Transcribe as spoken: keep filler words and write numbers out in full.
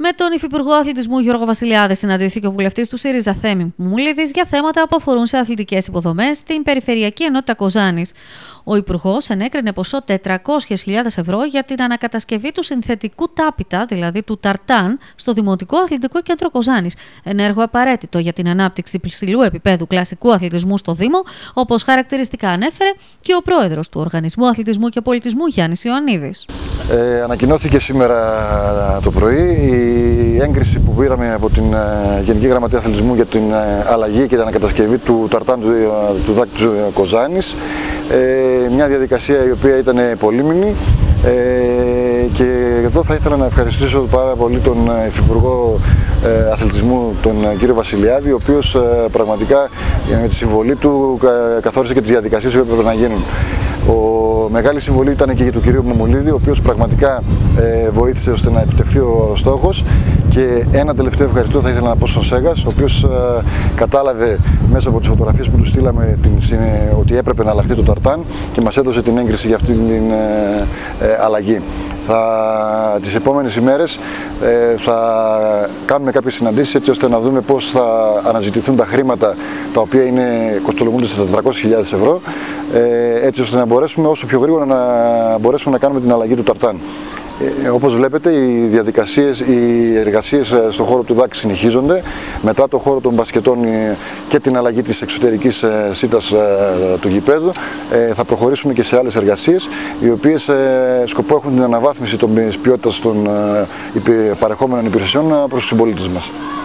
Με τον Υφυπουργό Αθλητισμού Γιώργο Βασιλιάδη συναντήθηκε ο βουλευτής του ΣΥΡΙΖΑ Θέμη Μουμουλίδης για θέματα που αφορούν σε αθλητικές υποδομές στην Περιφερειακή Ενότητα Κοζάνης. Ο Υπουργός ενέκρινε ποσό τετρακόσιες χιλιάδες ευρώ για την ανακατασκευή του συνθετικού τάπητα, δηλαδή του ταρτάν, στο Δημοτικό Αθλητικό Κέντρο Κοζάνης. Ένα έργο απαραίτητο για την ανάπτυξη υψηλού επίπεδου κλασικού αθλητισμού στο Δήμο, όπως χαρακτηριστικά ανέφερε και ο πρόεδρος του Οργανισμού Αθλητισμού και Πολιτισμού Γιάννης Ιωαννίδης. Ε, ανακοινώθηκε σήμερα το πρωί η έγκριση που πήραμε από την Γενική Γραμματεία Αθλητισμού για την αλλαγή και την ανακατασκευή του ταρτάν του, του ΔΑΚ του Κοζάνης. Ε, μια διαδικασία η οποία ήταν πολύμηνη. Ε, και εδώ θα ήθελα να ευχαριστήσω πάρα πολύ τον Υφυπουργό ε, Αθλητισμού, τον κύριο Βασιλιάδη, ο οποίος ε, πραγματικά με τη συμβολή του ε, καθόρισε και τις διαδικασίες που έπρεπε να γίνουν. Ο μεγάλη συμβολή ήταν και για τον κύριο Μουμουλίδη, ο οποίος πραγματικά ε, βοήθησε ώστε να επιτευχθεί ο στόχος. Και ένα τελευταίο ευχαριστώ θα ήθελα να πω στον Σέγας, ο οποίος ε, κατάλαβε μέσα από τις φωτογραφίες που του στείλαμε την, ε, ότι έπρεπε να αλλάχθει το ταρτάν και μας έδωσε την έγκριση για αυτή την ε, ε, αλλαγή. Θα, τις επόμενες ημέρες ε, θα κάνουμε κάποιες συναντήσεις έτσι ώστε να δούμε πώς θα αναζητηθούν τα χρήματα τα οποία είναι, κοστολογούνται στα τετρακόσιες χιλιάδες ευρώ, ε, έτσι ώστε να μπορέσουμε όσο πιο γρήγορα να μπορέσουμε να κάνουμε την αλλαγή του ταρτάν. Ε, όπως βλέπετε, οι διαδικασίες, οι εργασίες στον χώρο του ΔΑΚ συνεχίζονται. Μετά το χώρο των μπασκετών και την αλλαγή της εξωτερικής σίτας του γηπέδου, ε, θα προχωρήσουμε και σε άλλες εργασίες, οι οποίες ε, σκοπό έχουν την αναβάθμιση της ποιότητας των ε, παρεχόμενων υπηρεσιών προς τους συμπολίτες μας.